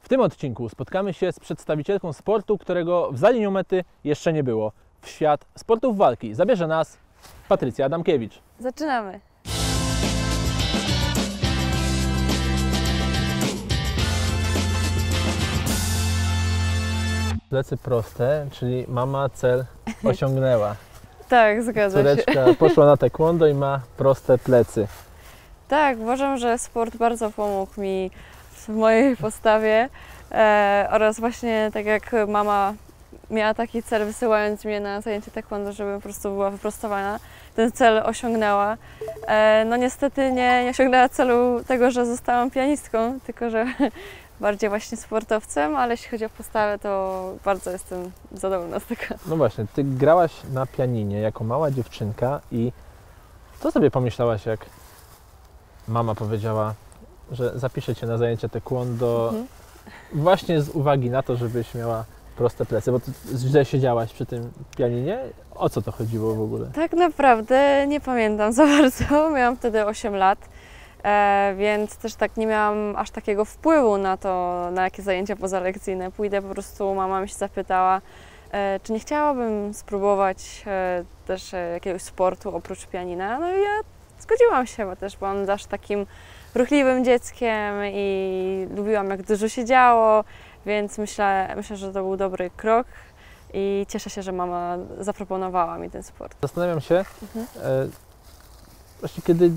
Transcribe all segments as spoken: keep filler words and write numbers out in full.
W tym odcinku spotkamy się z przedstawicielką sportu, którego w za linią mety jeszcze nie było. W świat sportów walki zabierze nas Patrycja Adamkiewicz. Zaczynamy! Plecy proste, czyli mama cel osiągnęła. Tak, zgadza Córeczka się. poszła na taekwondo i ma proste plecy. Tak, uważam, że sport bardzo pomógł mi w mojej postawie e, oraz właśnie tak jak mama miała taki cel, wysyłając mnie na zajęcie taekwondo, żeby po prostu była wyprostowana, ten cel osiągnęła. E, no niestety nie, nie osiągnęła celu tego, że zostałam pianistką, tylko że bardziej właśnie sportowcem, ale jeśli chodzi o postawę, to bardzo jestem zadowolona z tego. No właśnie, ty grałaś na pianinie jako mała dziewczynka i co sobie pomyślałaś, jak mama powiedziała, że zapiszę cię na zajęcia taekwondo mhm. właśnie z uwagi na to, żebyś miała proste plecy, bo ty źle siedziałaś przy tym pianinie? O co to chodziło w ogóle? Tak naprawdę nie pamiętam za bardzo, miałam wtedy osiem lat. E, więc też tak nie miałam aż takiego wpływu na to, na jakie zajęcia pozalekcyjne pójdę. Po prostu mama mi się zapytała, e, czy nie chciałabym spróbować e, też e, jakiegoś sportu oprócz pianina. No i ja zgodziłam się, bo też byłam zawsze takim ruchliwym dzieckiem i lubiłam, jak dużo się działo, więc myślę, myślę, że to był dobry krok i cieszę się, że mama zaproponowała mi ten sport. Zastanawiam się, mhm. e, właśnie kiedy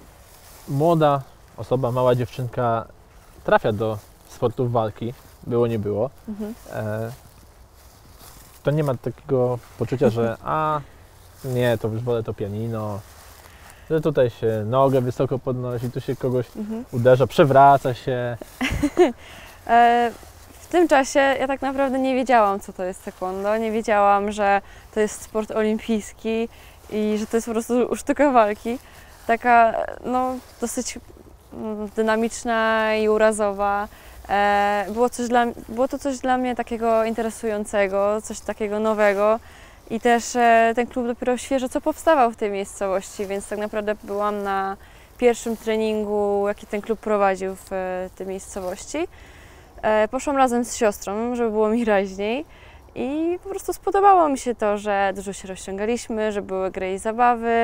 młoda osoba, mała dziewczynka trafia do sportów walki, było nie było, mhm. e, to nie ma takiego poczucia, że a nie, to już wolę to pianino, że tutaj się nogę wysoko podnosi, tu się kogoś mhm. uderza, przewraca się. e, w tym czasie ja tak naprawdę nie wiedziałam, co to jest taekwondo, nie wiedziałam, że to jest sport olimpijski i że to jest po prostu sztuka walki. Taka no, dosyć dynamiczna i urazowa. E, było, coś dla, było to coś dla mnie takiego interesującego, coś takiego nowego i też e, ten klub dopiero świeżo co powstawał w tej miejscowości, więc tak naprawdę byłam na pierwszym treningu, jaki ten klub prowadził w e, tej miejscowości. E, poszłam razem z siostrą, żeby było mi raźniej i po prostu spodobało mi się to, że dużo się rozciągaliśmy, że były gry i zabawy.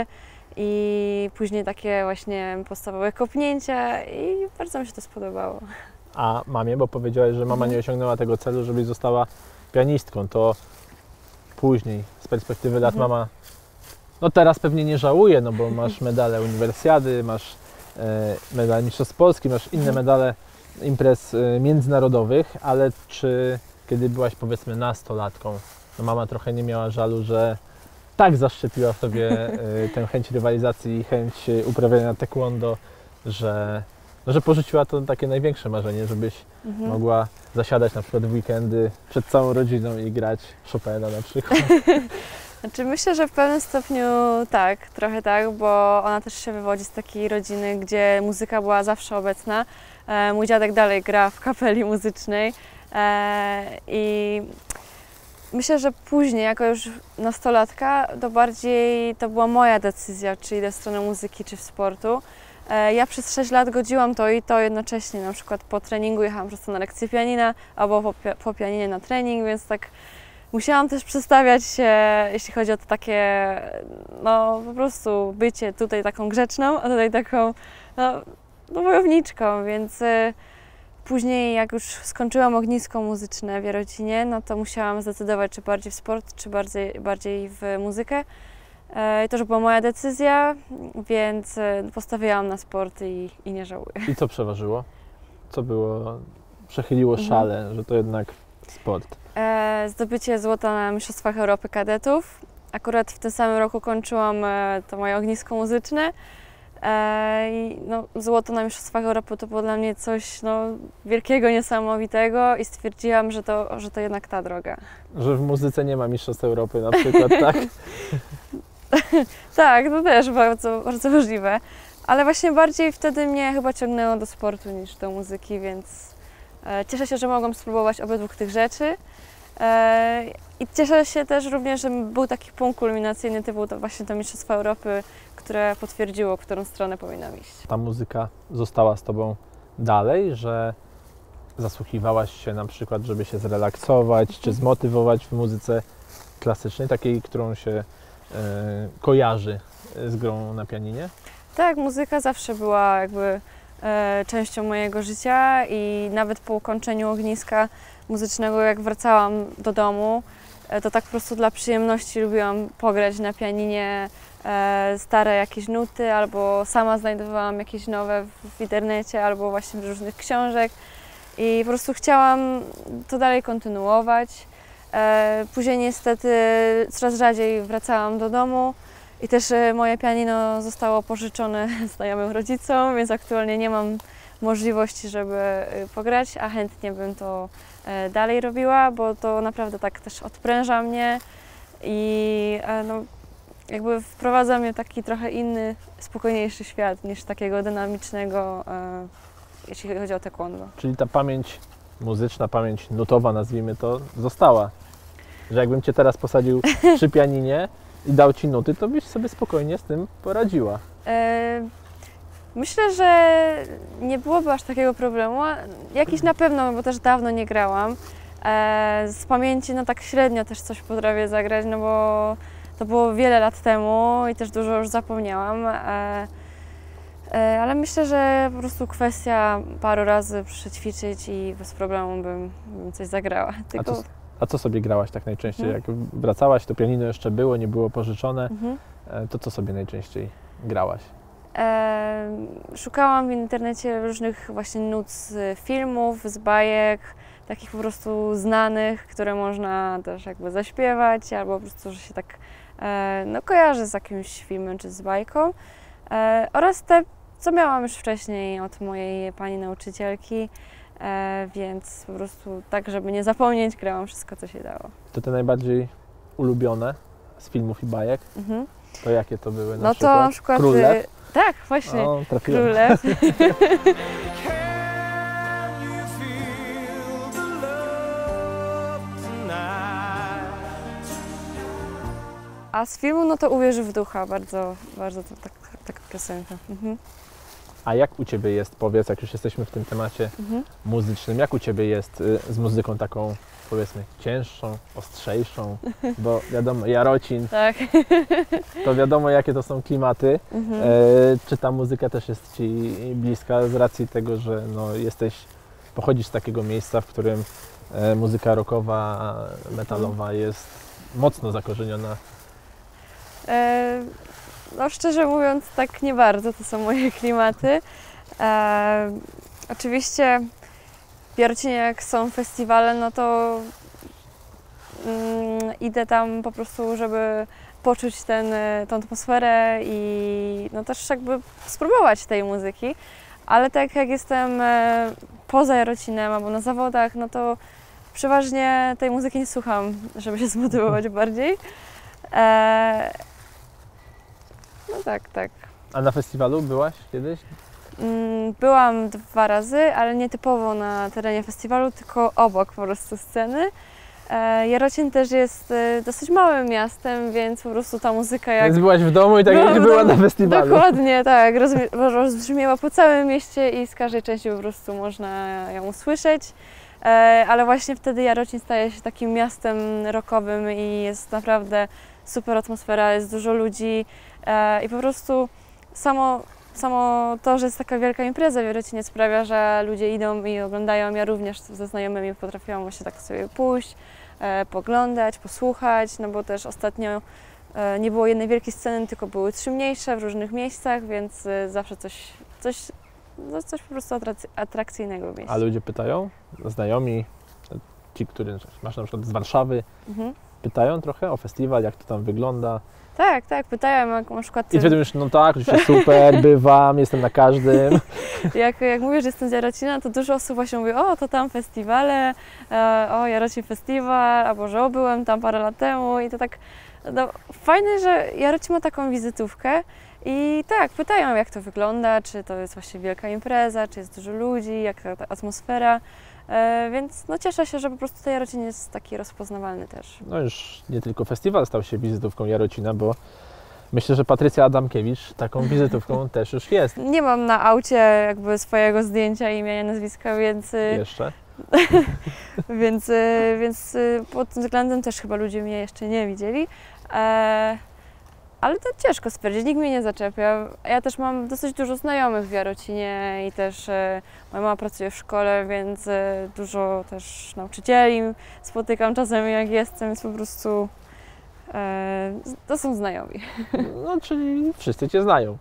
I później takie właśnie podstawowe kopnięcia i bardzo mi się to spodobało. A mamie, bo powiedziałaś, że mama mhm. nie osiągnęła tego celu, żebyś została pianistką, to później z perspektywy lat mhm. mama, no teraz pewnie nie żałuje, no bo masz medale uniwersjady, masz e, medal Mistrzostw Polski, masz inne medale imprez e, międzynarodowych, ale czy kiedy byłaś powiedzmy nastolatką, no mama trochę nie miała żalu, że tak zaszczepiła w sobie y, tę chęć rywalizacji i chęć y, uprawiania taekwondo, że, no, że porzuciła to takie największe marzenie, żebyś mhm. mogła zasiadać na przykład w weekendy przed całą rodziną i grać Chopina na przykład. Znaczy myślę, że w pewnym stopniu tak, trochę tak, bo ona też się wywodzi z takiej rodziny, gdzie muzyka była zawsze obecna. E, mój dziadek dalej gra w kapeli muzycznej e, i myślę, że później, jako już nastolatka, to bardziej to była moja decyzja, czy idę w stronę muzyki, czy w sportu. Ja przez sześć lat godziłam to i to jednocześnie, na przykład po treningu jechałam przez to na lekcję pianina, albo po, po pianinie na trening, więc tak musiałam też przestawiać się, jeśli chodzi o to takie, no po prostu bycie tutaj taką grzeczną, a tutaj taką, no, no wojowniczką, więc później, jak już skończyłam ognisko muzyczne w Jarocinie, no to musiałam zdecydować, czy bardziej w sport, czy bardziej, bardziej w muzykę. I to już była moja decyzja, więc postawiłam na sport i, i nie żałuję. I co przeważyło? Co było, przechyliło mhm. szale, że to jednak sport? E, zdobycie złota na Mistrzostwach Europy Kadetów. Akurat w tym samym roku kończyłam to moje ognisko muzyczne. I no, złoto na Mistrzostwach Europy to było dla mnie coś no, wielkiego, niesamowitego i stwierdziłam, że to, że to jednak ta droga. Że w muzyce nie ma Mistrzostw Europy na przykład, tak? Tak, to też bardzo, bardzo możliwe, ale właśnie bardziej wtedy mnie chyba ciągnęło do sportu niż do muzyki, więc e, cieszę się, że mogłam spróbować obydwu tych rzeczy. E, I cieszę się też również, że był taki punkt kulminacyjny typu to właśnie to Mistrzostwa Europy, które potwierdziło, w którą stronę powinnam iść. Ta muzyka została z Tobą dalej, że zasłuchiwałaś się na przykład, żeby się zrelaksować, czy zmotywować w muzyce klasycznej, takiej, którą się e, kojarzy z grą na pianinie? Tak, muzyka zawsze była jakby e, częścią mojego życia i nawet po ukończeniu ogniska muzycznego, jak wracałam do domu, e, to tak po prostu dla przyjemności lubiłam pograć na pianinie e, stare jakieś nuty, albo sama znajdowałam jakieś nowe w, w internecie, albo właśnie z różnych książek i po prostu chciałam to dalej kontynuować. E, później niestety coraz rzadziej wracałam do domu. I też moje pianino zostało pożyczone znajomym rodzicom, więc aktualnie nie mam możliwości, żeby pograć, a chętnie bym to dalej robiła, bo to naprawdę tak też odpręża mnie i no, jakby wprowadza mnie w taki trochę inny, spokojniejszy świat niż takiego dynamicznego, jeśli chodzi o taekwondo. Czyli ta pamięć muzyczna, pamięć nutowa, nazwijmy to, została. Że jakbym Cię teraz posadził przy pianinie i dał Ci nuty, to byś sobie spokojnie z tym poradziła. E, myślę, że nie byłoby aż takiego problemu. Jakiś na pewno, bo też dawno nie grałam. E, z pamięci no tak średnio też coś potrafię zagrać, no bo to było wiele lat temu i też dużo już zapomniałam. E, e, ale myślę, że po prostu kwestia paru razy przećwiczyć i bez problemu bym, bym coś zagrała. Tylko... A co, a co sobie grałaś tak najczęściej? Mhm. Jak wracałaś, to pianino jeszcze było, nie było pożyczone, Mhm. to co sobie najczęściej grałaś? E, szukałam w internecie różnych właśnie nut z filmów, z bajek, takich po prostu znanych, które można też jakby zaśpiewać, albo po prostu, że się tak e, no, kojarzy z jakimś filmem czy z bajką. E, oraz te, co miałam już wcześniej od mojej pani nauczycielki, e, więc po prostu tak, żeby nie zapomnieć, grałam wszystko, co się dało. To te najbardziej ulubione z filmów i bajek, Mhm. to jakie to były na No przykład? to na przykład... Królew? y, Tak, właśnie. O, trafiłem. Królew. A z filmu, no to Uwierz w ducha, bardzo, bardzo to, tak, taka piosenka. Mhm. A jak u Ciebie jest, powiedz, jak już jesteśmy w tym temacie Mhm. muzycznym, jak u Ciebie jest y, z muzyką taką, powiedzmy, cięższą, ostrzejszą, bo wiadomo, Jarocin, Tak. to wiadomo, jakie to są klimaty. Mhm. E, czy ta muzyka też jest Ci bliska z racji tego, że no, jesteś, pochodzisz z takiego miejsca, w którym e, muzyka rockowa, metalowa jest mocno zakorzeniona? E, no szczerze mówiąc, tak nie bardzo to są moje klimaty. E, oczywiście w Jarocinie jak są festiwale, no to mm, idę tam po prostu, żeby poczuć ten, tę atmosferę i no też jakby spróbować tej muzyki. Ale tak jak jestem e, poza Jarocinem albo na zawodach, no to przeważnie tej muzyki nie słucham, żeby się zmotywować bardziej. E, no tak, tak. A na festiwalu byłaś kiedyś? Mm, Byłam dwa razy, ale nie typowo na terenie festiwalu, tylko obok po prostu sceny. E, Jarocin też jest e, dosyć małym miastem, więc po prostu ta muzyka jak... Więc byłaś w domu i tak Byłam jak w była domu, na festiwalu. Dokładnie, tak. Rozmi- rozbrzmiewa po całym mieście i z każdej części po prostu można ją usłyszeć. E, ale właśnie wtedy Jarocin staje się takim miastem rockowym i jest naprawdę super atmosfera, jest dużo ludzi e, i po prostu samo, samo to, że jest taka wielka impreza w Jarocinie sprawia, że ludzie idą i oglądają. Ja również ze znajomymi potrafiłam właśnie tak sobie pójść, e, poglądać, posłuchać, no bo też ostatnio e, nie było jednej wielkiej sceny, tylko były trzy mniejsze w różnych miejscach, więc e, zawsze coś, coś, no coś po prostu atrakcy- atrakcyjnego w mieście. A ludzie pytają, znajomi, ci, którzy masz na przykład z Warszawy, Mhm. pytają trochę o festiwal, jak to tam wygląda. Tak, tak, pytałem, jak na przykład... I wtedy już, no tak, oczywiście super, bywam, jestem na każdym. Jak, jak mówię, że jestem z Jarocina, to dużo osób właśnie mówi, o, to tam festiwale, e, o, Jarocin Festiwal, albo że o, byłem tam parę lat temu i to tak, no, fajne, że Jarocin ma taką wizytówkę i tak, pytają, jak to wygląda, czy to jest właśnie wielka impreza, czy jest dużo ludzi, jaka ta atmosfera, e, więc no cieszę się, że po prostu ten Jarocin jest taki rozpoznawalny też. No już nie tylko festiwal stał się wizytówką Jarocina, bo myślę, że Patrycja Adamkiewicz taką wizytówką też już jest Nie mam na aucie jakby swojego zdjęcia, imienia, nazwiska, więc... y, jeszcze. więc, y, więc y, pod tym względem też chyba ludzie mnie jeszcze nie widzieli. E, ale to ciężko stwierdzić, nikt mnie nie zaczepia. Ja też mam dosyć dużo znajomych w Jarocinie i też e, moja mama pracuje w szkole, więc e, dużo też nauczycieli spotykam czasem jak jestem, więc po prostu e, to są znajomi. No, czyli wszyscy Cię znają.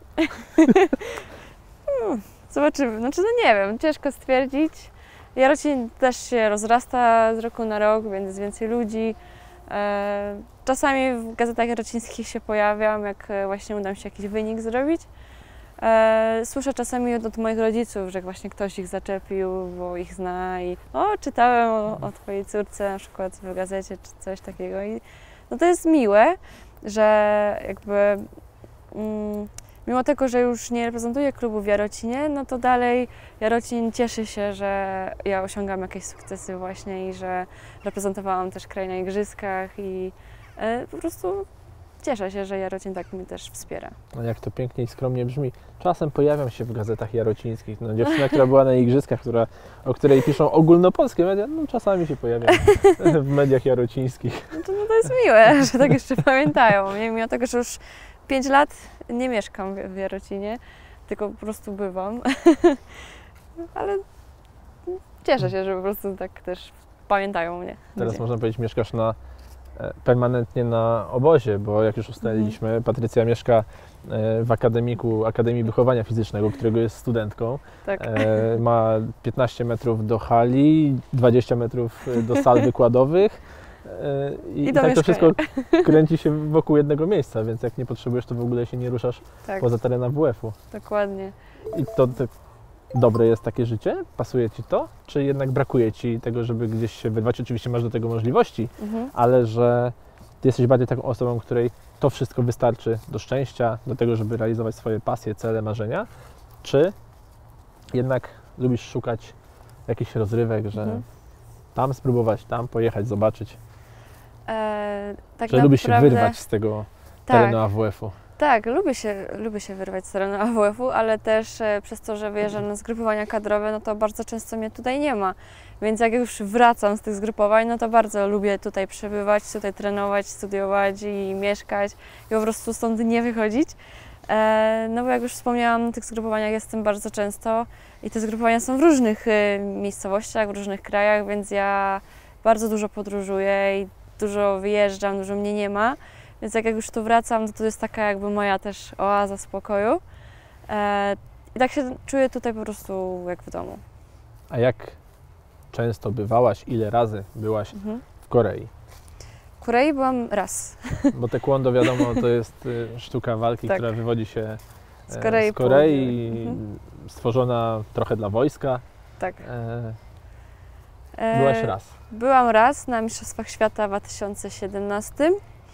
Zobaczymy, znaczy no nie wiem, ciężko stwierdzić. Jarocin też się rozrasta z roku na rok, więc jest więcej ludzi. E, Czasami w gazetach jarocińskich się pojawiam, jak właśnie uda mi się jakiś wynik zrobić. E, słyszę czasami od, od moich rodziców, że właśnie ktoś ich zaczepił, bo ich zna i o, czytałem o, o twojej córce na przykład w gazecie czy coś takiego. I, no to jest miłe, że jakby mm, mimo tego, że już nie reprezentuję klubu w Jarocinie, no to dalej Jarocin cieszy się, że ja osiągam jakieś sukcesy właśnie i że reprezentowałam też kraj na igrzyskach i e, po prostu cieszę się, że Jarocin tak mnie też wspiera. No jak to pięknie i skromnie brzmi. Czasem pojawiam się w gazetach jarocińskich. No, dziewczyna, która była na igrzyskach, która, o której piszą ogólnopolskie media, no czasami się pojawiam w mediach jarocińskich. No to, no to jest miłe, że tak jeszcze pamiętają. Mimo tego, że już pięć lat nie mieszkam w, w Jarocinie, tylko po prostu bywam. Ale cieszę się, że po prostu tak też pamiętają mnie. Teraz ludzie. można powiedzieć, mieszkasz na, e, permanentnie na obozie, bo jak już ustaliliśmy, Mhm. Patrycja mieszka e, w akademiku Akademii Wychowania Fizycznego, którego jest studentką. Tak. E, ma piętnaście metrów do hali, dwadzieścia metrów do sal wykładowych. E, I, I i do tak to wszystko mieszkania. kręci się wokół jednego miejsca, więc jak nie potrzebujesz, to w ogóle się nie ruszasz Tak, poza terenem W F-u. dokładnie. I to, to dobre jest takie życie? Pasuje Ci to? Czy jednak brakuje Ci tego, żeby gdzieś się wyrwać? Oczywiście masz do tego możliwości, Mhm. ale że Ty jesteś bardziej taką osobą, której to wszystko wystarczy do szczęścia, do tego, żeby realizować swoje pasje, cele, marzenia? Czy jednak lubisz szukać jakichś rozrywek, że Mhm. tam spróbować, tam pojechać, zobaczyć? E, tak Że lubisz się naprawdę- wyrwać z tego Tak. terenu A W F-u? Tak, lubię się, lubię się wyrwać z terenu A W F-u, ale też e, przez to, że wyjeżdżam na zgrupowania kadrowe, no to bardzo często mnie tutaj nie ma. Więc jak już wracam z tych zgrupowań, no to bardzo lubię tutaj przebywać, tutaj trenować, studiować i mieszkać i po prostu stąd nie wychodzić. E, no bo jak już wspomniałam, na tych zgrupowaniach jestem bardzo często i te zgrupowania są w różnych e, miejscowościach, w różnych krajach, więc ja bardzo dużo podróżuję i dużo wyjeżdżam, dużo mnie nie ma. Więc jak już tu wracam, to to jest taka jakby moja też oaza spokoju. E, I tak się czuję tutaj po prostu jak w domu. A jak często bywałaś, ile razy byłaś Mhm. w Korei? W Korei byłam raz. Bo taekwondo, wiadomo, to jest y, sztuka walki, Tak. która wywodzi się e, Z Korei z Korei Południowej. Mhm. stworzona trochę dla wojska. Tak. E, E, byłaś raz. Byłam raz na Mistrzostwach Świata w dwa tysiące siedemnastym.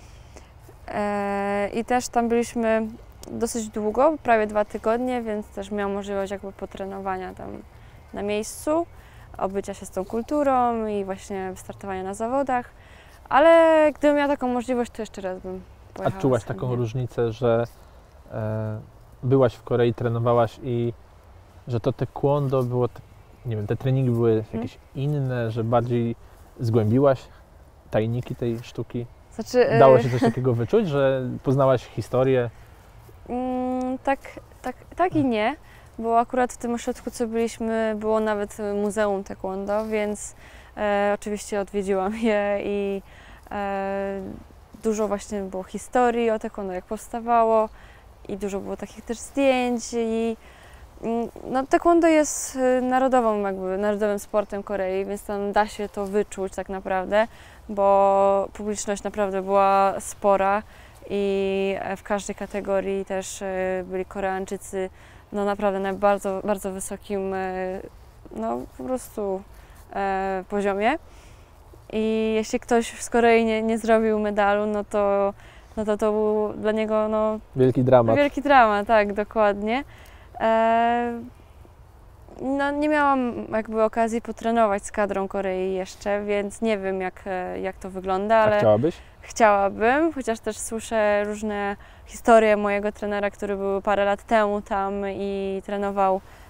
E, I też tam byliśmy dosyć długo, prawie dwa tygodnie, więc też miałam możliwość jakby potrenowania tam na miejscu, obycia się z tą kulturą i właśnie wystartowania na zawodach. Ale gdybym miała taką możliwość, to jeszcze raz bym A pojechała. czułaś chętnie. taką różnicę, że e, byłaś w Korei, trenowałaś i że to taekwondo było, t- nie wiem, te treningi były jakieś inne, że bardziej zgłębiłaś tajniki tej sztuki? Znaczy, e, Dało się coś takiego wyczuć, że poznałaś historię? Mm, tak, tak, tak i nie, bo akurat w tym ośrodku, co byliśmy, było nawet Muzeum Taekwondo, więc e, oczywiście odwiedziłam je i e, dużo właśnie było historii o Taekwondo, jak powstawało i dużo było takich też zdjęć i mm, no, Taekwondo jest e, narodową, jakby narodowym sportem Korei, więc tam da się to wyczuć tak naprawdę, bo publiczność naprawdę była spora. I w każdej kategorii też e, byli Koreańczycy no naprawdę na bardzo, bardzo wysokim e, no po prostu e, poziomie. I jeśli ktoś z Korei nie, nie zrobił medalu, no to, no to to był dla niego no, Wielki dramat. wielki dramat, tak, dokładnie. E, no, nie miałam jakby okazji potrenować z kadrą Korei jeszcze, więc nie wiem jak, e, jak to wygląda, A ale chciałabyś? chciałabym, chociaż też słyszę różne historie mojego trenera, który był parę lat temu tam i trenował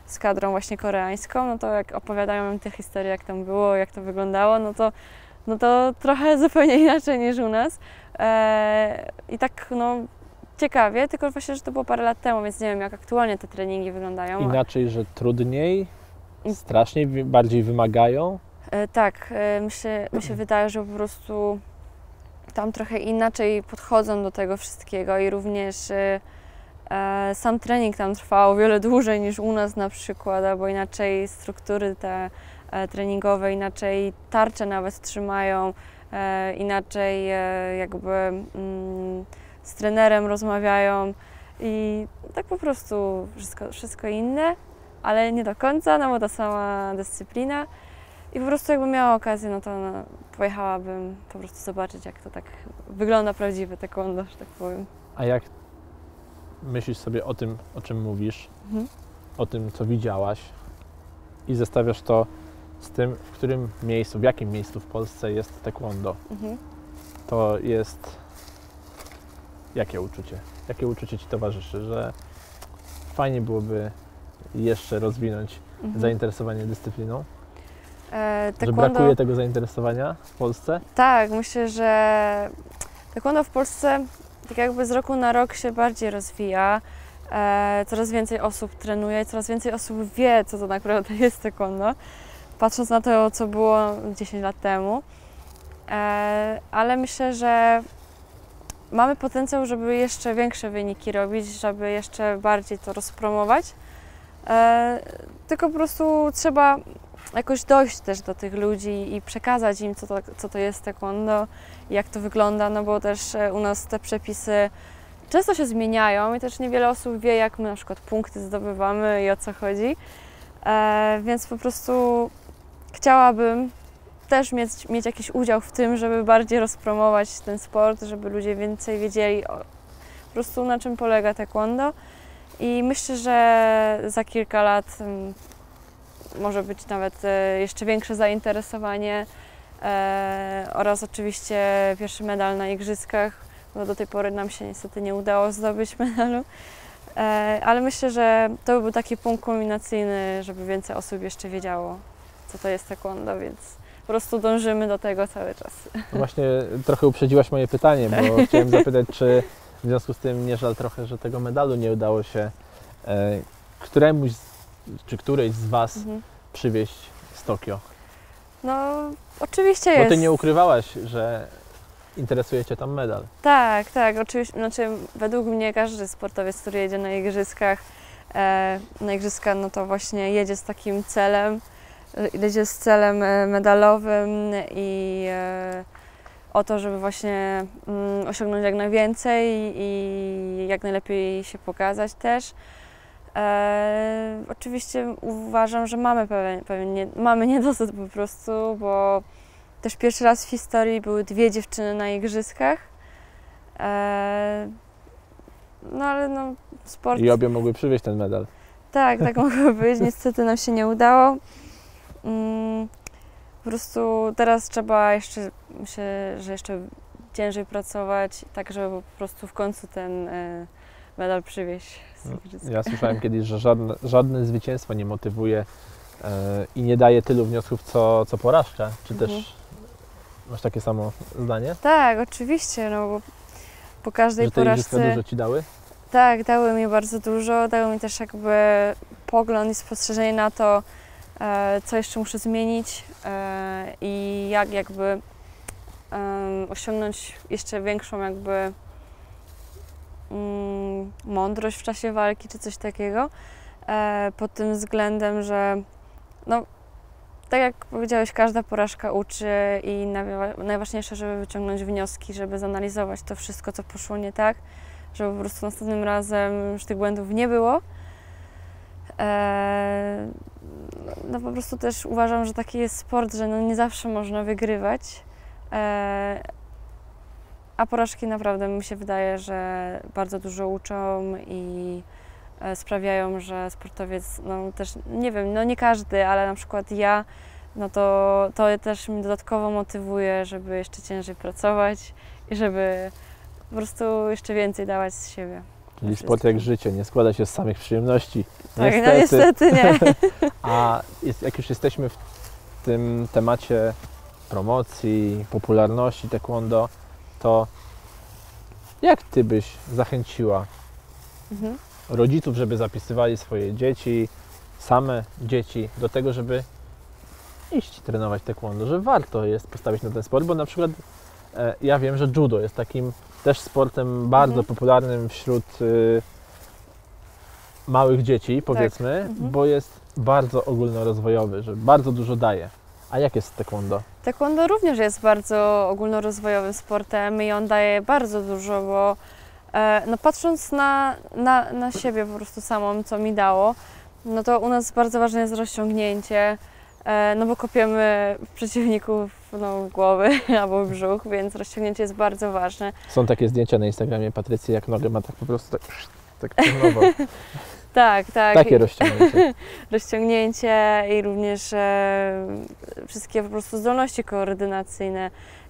z kadrą właśnie koreańską, no to jak opowiadają mi te historie, jak tam było, jak to wyglądało, no to, no to trochę zupełnie inaczej niż u nas. E, I tak no ciekawie, tylko właśnie, że to było parę lat temu, więc nie wiem, jak aktualnie te treningi wyglądają. Inaczej, że trudniej, strasznie wi- bardziej wymagają. E, tak, e, mi się, mi się wydaje, że po prostu tam trochę inaczej podchodzą do tego wszystkiego i również e, e, sam trening tam trwa o wiele dłużej niż u nas na przykład, albo inaczej struktury te e, treningowe, inaczej tarcze nawet trzymają, e, inaczej e, jakby mm, z trenerem rozmawiają i tak po prostu wszystko, wszystko inne, ale nie do końca, no bo ta sama dyscyplina. I po prostu jakbym miała okazję, no to no, pojechałabym po prostu zobaczyć, jak to tak wygląda prawdziwe taekwondo, że tak powiem. A jak myślisz sobie o tym, o czym mówisz, Mhm. o tym, co widziałaś i zestawiasz to z tym, w którym miejscu, w jakim miejscu w Polsce jest taekwondo, Mhm. to jest jakie uczucie? Jakie uczucie Ci towarzyszy, że fajnie byłoby jeszcze rozwinąć Mhm. zainteresowanie dyscypliną? E, Że taekwondo- brakuje tego zainteresowania w Polsce? Tak, myślę, że taekwondo w Polsce tak jakby z roku na rok się bardziej rozwija. E, coraz więcej osób trenuje, coraz więcej osób wie, co to naprawdę jest taekwondo, patrząc na to, co było dziesięć lat temu. E, ale myślę, że mamy potencjał, żeby jeszcze większe wyniki robić, żeby jeszcze bardziej to rozpromować. E, tylko po prostu trzeba jakoś dojść też do tych ludzi i przekazać im, co to, co to jest taekwondo, jak to wygląda, no bo też u nas te przepisy często się zmieniają i też niewiele osób wie, jak my na przykład punkty zdobywamy i o co chodzi. E, więc po prostu chciałabym też mieć, mieć jakiś udział w tym, żeby bardziej rozpromować ten sport, żeby ludzie więcej wiedzieli o, po prostu na czym polega taekwondo. I myślę, że za kilka lat um, może być nawet e, jeszcze większe zainteresowanie e, oraz oczywiście pierwszy medal na igrzyskach, bo do tej pory nam się niestety nie udało zdobyć medalu, e, ale myślę, że to by był taki punkt kulminacyjny, żeby więcej osób jeszcze wiedziało, co to jest taekwondo, więc po prostu dążymy do tego cały czas. No właśnie trochę uprzedziłaś moje pytanie, bo chciałem zapytać, czy w związku z tym nie żal trochę, że tego medalu nie udało się e, któremuś z, czy którejś z Was Mhm. przywieźć z Tokio? No, oczywiście Bo jest. Ty nie ukrywałaś, że interesuje Cię tam medal. Tak, tak, oczywiście, znaczy według mnie każdy sportowiec, który jedzie na igrzyskach, e, na igrzyska, no to właśnie jedzie z takim celem, e, jedzie z celem e, medalowym i e, o to, żeby właśnie mm, osiągnąć jak najwięcej i jak najlepiej się pokazać też. E, oczywiście uważam, że mamy pewien, pewien nie, mamy niedosyt po prostu, bo też pierwszy raz w historii były dwie dziewczyny na igrzyskach. E, no ale no sport... I obie mogły przywieźć ten medal. Tak, tak mogło być. Niestety nam się nie udało. Mm, po prostu teraz trzeba jeszcze, myślę, że jeszcze ciężej pracować, tak żeby po prostu w końcu ten e, medal przywieźć z igrzysk. Ja słyszałem kiedyś, że żadne, żadne zwycięstwo nie motywuje e, i nie daje tylu wniosków, co, co porażka. Czy Mhm. też masz takie samo zdanie? Tak, oczywiście, no bo po każdej Że te igrzyska porażce... dużo Ci dały? Tak, dały mi bardzo dużo, dały mi też jakby pogląd i spostrzeżenie na to, e, co jeszcze muszę zmienić e, i jak jakby e, osiągnąć jeszcze większą jakby mm, mądrość w czasie walki czy coś takiego. E, pod tym względem, że no, tak jak powiedziałeś, każda porażka uczy i najwa- najważniejsze, żeby wyciągnąć wnioski, żeby zanalizować to wszystko, co poszło nie tak, żeby po prostu następnym razem już tych błędów nie było. Eee, no po prostu też uważam, że taki jest sport, że no nie zawsze można wygrywać, eee, a porażki naprawdę mi się wydaje, że bardzo dużo uczą i e, sprawiają, że sportowiec, no też nie wiem, no nie każdy, ale na przykład ja, no to, to też mnie dodatkowo motywuje, żeby jeszcze ciężej pracować i żeby po prostu jeszcze więcej dawać z siebie. Czyli sport jak życie, nie składa się z samych przyjemności. Tak, no niestety nie. A jest, jak już jesteśmy w tym temacie promocji, popularności taekwondo, to jak Ty byś zachęciła Mhm. rodziców, żeby zapisywali swoje dzieci, same dzieci, do tego, żeby iść trenować taekwondo, że warto jest postawić na ten sport, bo na przykład e, ja wiem, że judo jest takim też sportem bardzo Mhm. popularnym wśród y, małych dzieci, powiedzmy, Mhm. bo jest bardzo ogólnorozwojowy, że bardzo dużo daje. A jak jest taekwondo? Taekwondo również jest bardzo ogólnorozwojowym sportem i on daje bardzo dużo, bo e, no patrząc na, na, na siebie po prostu samą, co mi dało, no to u nas bardzo ważne jest rozciągnięcie, e, no bo kopiemy przeciwników no, w głowy albo w brzuch, więc rozciągnięcie jest bardzo ważne. Są takie zdjęcia na Instagramie Patrycji, jak nogę ma tak po prostu tak, tak pionowo. Tak, tak. Takie rozciągnięcie. Rozciągnięcie i również e, wszystkie po prostu zdolności koordynacyjne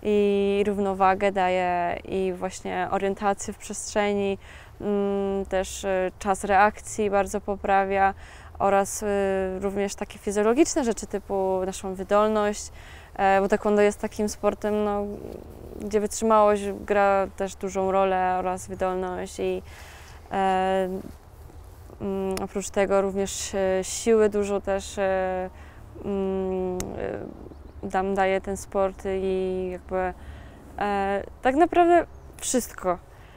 i równowagę daje i właśnie orientację w przestrzeni, mm, też e, czas reakcji bardzo poprawia oraz e, również takie fizjologiczne rzeczy typu naszą wydolność, e, bo taekwondo jest takim sportem, no, gdzie wytrzymałość gra też dużą rolę oraz wydolność i e, Mm, oprócz tego również e, siły dużo też e, mm, e, nam daje ten sport i jakby e, tak naprawdę wszystko.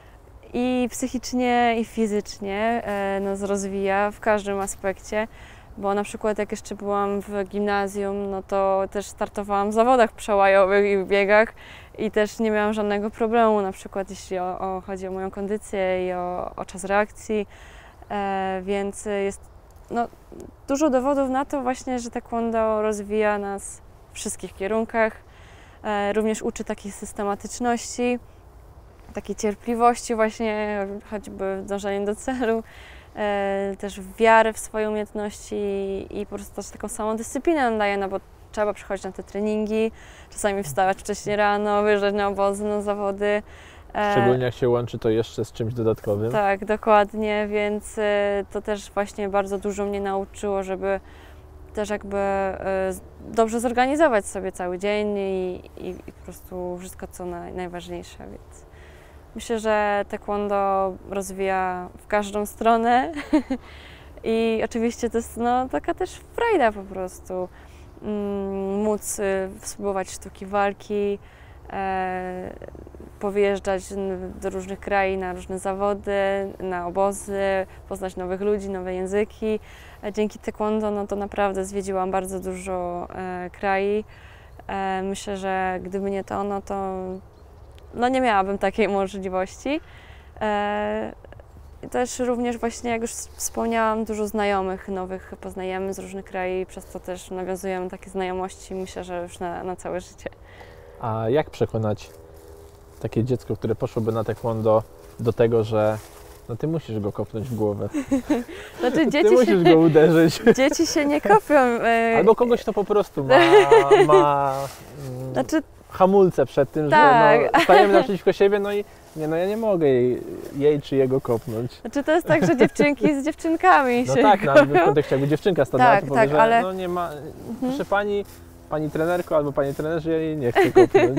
I psychicznie, i fizycznie e, nas rozwija w każdym aspekcie, bo na przykład jak jeszcze byłam w gimnazjum, no to też startowałam w zawodach przełajowych i w biegach i też nie miałam żadnego problemu, na przykład jeśli o, o, chodzi o moją kondycję i o, o czas reakcji. E, więc jest no, dużo dowodów na to właśnie, że taekwondo rozwija nas w wszystkich kierunkach. E, również uczy takiej systematyczności, takiej cierpliwości właśnie, choćby w dążeniu do celu, e, też wiary w swoje umiejętności i, i po prostu też taką samą dyscyplinę nam daje, no bo trzeba przychodzić na te treningi, czasami wstawać wcześniej rano, wyjeżdżać na obozy, na zawody. Szczególnie jak się łączy to jeszcze z czymś dodatkowym. Tak, dokładnie, więc y, to też właśnie bardzo dużo mnie nauczyło, żeby też jakby y, dobrze zorganizować sobie cały dzień i, i, i po prostu wszystko, co na, najważniejsze, więc myślę, że taekwondo rozwija w każdą stronę i oczywiście to jest no, taka też frajda po prostu, mm, móc y, spróbować sztuki walki, e, powyjeżdżać do różnych krajów na różne zawody, na obozy, poznać nowych ludzi, nowe języki. Dzięki taekwondo no to naprawdę zwiedziłam bardzo dużo e, krajów. E, myślę, że gdyby nie to, no to no nie miałabym takiej możliwości. E, też również właśnie, jak już wspomniałam, dużo znajomych nowych poznajemy z różnych krajów, przez to też nawiązujemy takie znajomości, myślę, że już na, na całe życie. A jak przekonać takie dziecko, które poszłoby na taekwondo do tego, że no ty musisz go kopnąć w głowę. Znaczy, dzieci ty musisz się, go uderzyć. Dzieci się nie kopią. Yy. Albo kogoś, kto po prostu ma, ma mm, znaczy, hamulce przed tym, tak. że no, stajemy naprzeciwko siebie, no i nie, no ja nie mogę jej, jej czy jego kopnąć. Znaczy to jest tak, że dziewczynki z dziewczynkami No się tak, no, w kontekście jakby dziewczynka stanęła, tak, to powie, tak, że ale... no nie ma, mhm. proszę pani, pani trenerko albo panie trenerze, ja jej nie chcę kopnąć.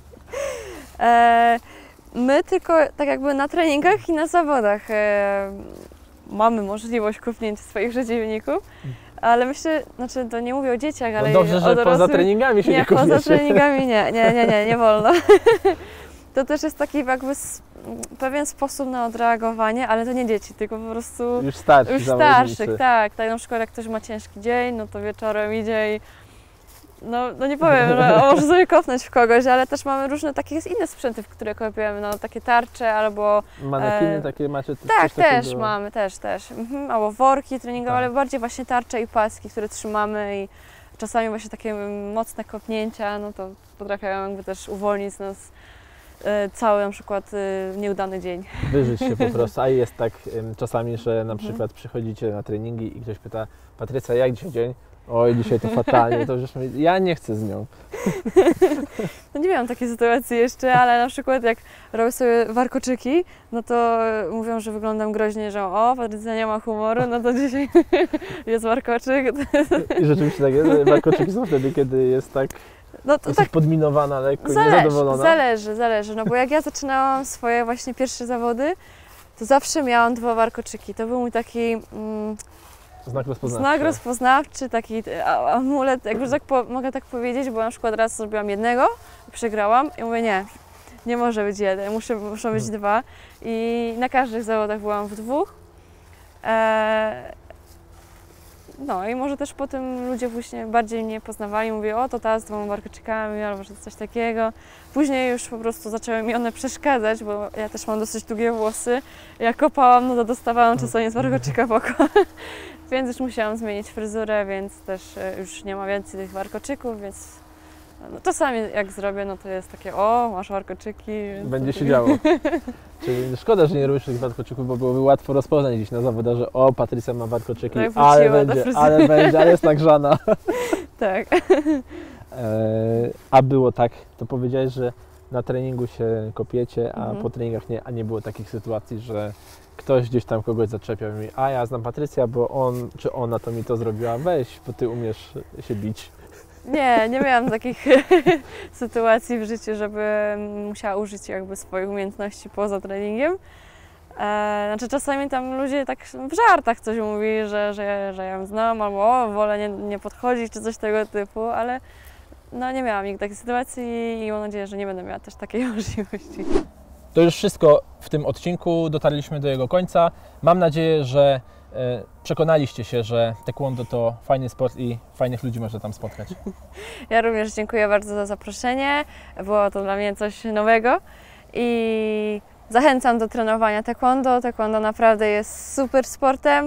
E, my tylko tak jakby na treningach i na zawodach e, mamy możliwość kopnięcia swoich przeciwników, ale myślę, znaczy to nie mówię o dzieciach, ale No dobrze, o że dorosłych. poza treningami się nie, nie kopniecie. poza treningami nie, nie, nie, nie, nie wolno. To też jest taki jakby pewien sposób na odreagowanie, ale to nie dzieci, tylko po prostu Już starsi już zawodnicy. starszych, tak, tak. Na przykład jak ktoś ma ciężki dzień, no to wieczorem idzie i no, no nie powiem, że może sobie kopnąć w kogoś, ale też mamy różne takie inne sprzęty, w które kopiemy, no takie tarcze albo... Manekiny e, takie macie? Tak, coś też takiego? mamy, też, też. Mhm, albo worki treningowe, Tak. ale bardziej właśnie tarcze i paski, które trzymamy i czasami właśnie takie mocne kopnięcia, no to potrafiają jakby też uwolnić z nas e, cały na przykład e, nieudany dzień. Wyżyć się po prostu. A jest tak ym, czasami, że na przykład przychodzicie na treningi i ktoś pyta: Patrycja, jak dzisiaj dzień? Oj, dzisiaj to fatalnie, to już ja nie chcę z nią. No nie miałam takiej sytuacji jeszcze, ale na przykład jak robię sobie warkoczyki, no to mówią, że wyglądam groźnie, że o, Patrycja nie ma humoru, no to dzisiaj jest warkoczyk. I rzeczywiście tak jest, warkoczyki są wtedy, kiedy jest tak, No to jesteś tak podminowana, lekko i zależy, niezadowolona. zależy, zależy, no bo jak ja zaczynałam swoje właśnie pierwsze zawody, to zawsze miałam dwa warkoczyki. To był mój taki mm, Znak rozpoznawczy. znak rozpoznawczy, taki a- amulet, jak już tak po, mogę tak powiedzieć, bo na przykład raz zrobiłam jednego, przegrałam i mówię nie, nie może być jeden, muszę, muszą być dwa i na każdych zawodach byłam w dwóch. E, no i może też po tym ludzie później bardziej mnie poznawali, mówię o to ta z dwoma warkoczykami albo że coś takiego. Później już po prostu zaczęły mi one przeszkadzać, bo ja też mam dosyć długie włosy. Jak kopałam, no to dostawałam czasami z warkoczyka w oko. Więc już musiałam zmienić fryzurę, więc też e, już nie ma więcej tych warkoczyków, więc no, czasami jak zrobię, no to jest takie o, masz warkoczyki. więc Będzie to się takie- działo. Czyli szkoda, że nie robisz tych warkoczyków, bo byłoby łatwo rozpoznać gdzieś na zawodach, że o, Patrycja ma warkoczyki, Tak, ale wróciła do będzie, fryzjery. ale będzie, ale jest nagrzana. Tak. E, a było tak, to powiedziałeś, że na treningu się kopiecie, a Mhm. po treningach nie, a nie było takich sytuacji, że ktoś gdzieś tam kogoś zaczepiał i mówi, a ja znam Patrycja, bo on czy ona to mi to zrobiła, weź, bo ty umiesz się bić. Nie, nie miałam takich sytuacji w życiu, żeby musiała użyć jakby swoich umiejętności poza treningiem. E, znaczy czasami tam ludzie tak w żartach coś mówi, że, że, że ja ją znam albo o, wolę nie, nie podchodzić czy coś tego typu, ale no nie miałam nigdy takiej sytuacji i mam nadzieję, że nie będę miała też takiej możliwości. To już wszystko w tym odcinku, dotarliśmy do jego końca. Mam nadzieję, że e, przekonaliście się, że taekwondo to fajny sport i fajnych ludzi można tam spotkać. Ja również dziękuję bardzo za zaproszenie, było to dla mnie coś nowego i zachęcam do trenowania taekwondo. Taekwondo naprawdę jest super sportem.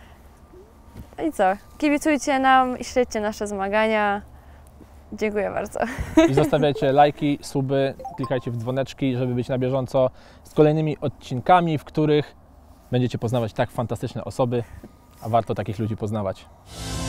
No i co? Kibicujcie nam i śledźcie nasze zmagania. Dziękuję bardzo. I zostawiajcie lajki, suby, klikajcie w dzwoneczki, żeby być na bieżąco z kolejnymi odcinkami, w których będziecie poznawać tak fantastyczne osoby, a warto takich ludzi poznawać.